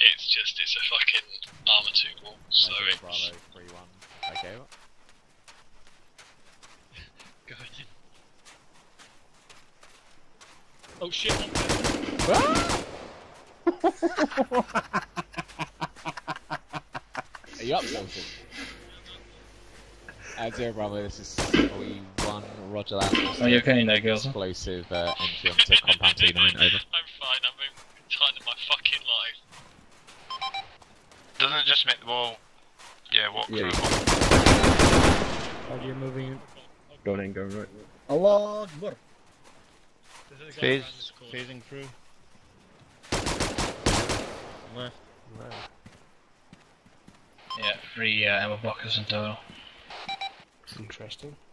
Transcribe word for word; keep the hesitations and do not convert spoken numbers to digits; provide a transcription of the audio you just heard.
it's just, it's a fucking armor two wall, so it's... Bravo, three one. Okay, what? Going in. Oh shit, I'm Are you up, Johnson? Uh, Zero Bravo, this is three one, roger that. Are you okay there, girls? Explosive uh, entry onto compound T nine, over. I'm fine, I'm in time of my fucking life. Doesn't it just make the wall? Yeah, walk Yeah. through. How are you moving? Go in, go right. Allah Akbar. Phase, phasing through. Left. Left. Yeah, three uh, ammo blockers in total. Interesting.